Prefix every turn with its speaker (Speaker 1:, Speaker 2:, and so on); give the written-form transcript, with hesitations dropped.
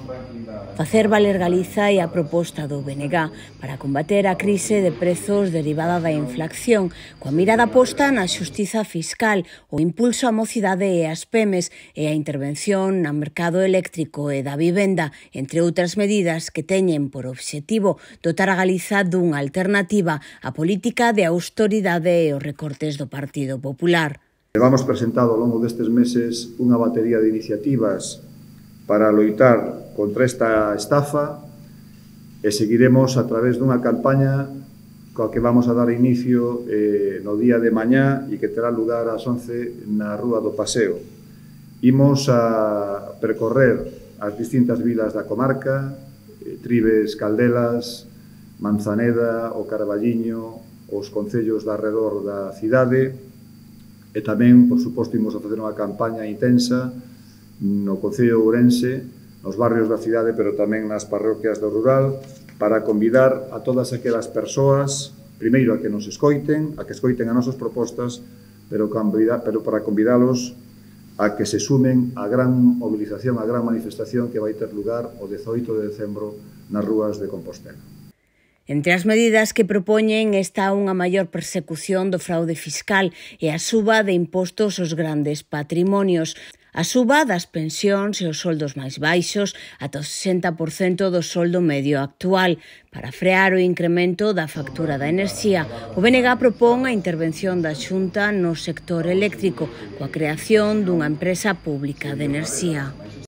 Speaker 1: Facer valer Galiza é a proposta do BNG para combater a crise de prezos derivada da inflación, coa mirada posta na xustiza fiscal, o impulso á mocidade e ás PEMES e a intervención no mercado eléctrico e da vivenda, entre outras medidas que teñen por obxectivo dotar a Galiza dunha alternativa á política de austeridade e os recortes do Partido Popular.
Speaker 2: Levamos presentado ao longo destes meses unha batería de iniciativas para loitar contra esta estafa e seguiremos a través dunha campaña coa que vamos a dar inicio no día de mañá e que terá lugar ás 11 na Rúa do Paseo. Imos a percorrer as distintas vilas da comarca, Trives, Caldelas, Manzaneda, o Carballiño, os concellos de arredor da cidade e tamén, por suposto, imos a facer unha campaña intensa no Concello de Ourense, nos barrios da cidade, pero tamén nas parroquias do rural, para convidar a todas aquelas persoas, primeiro a que nos escoiten, a que escoiten as nosas propostas, pero para convidalos a que se sumen á gran movilización, á gran manifestación que vai ter lugar o 18 de decembro nas rúas de Compostela.
Speaker 1: Entre as medidas que propoñen está unha maior persecución do fraude fiscal e a suba de impostos aos grandes patrimonios, a suba das pensións e os soldos máis baixos ata o 60% do soldo medio actual. Para frear o incremento da factura da enerxía, o BNG propón a intervención da Xunta no sector eléctrico coa creación dunha empresa pública de enerxía.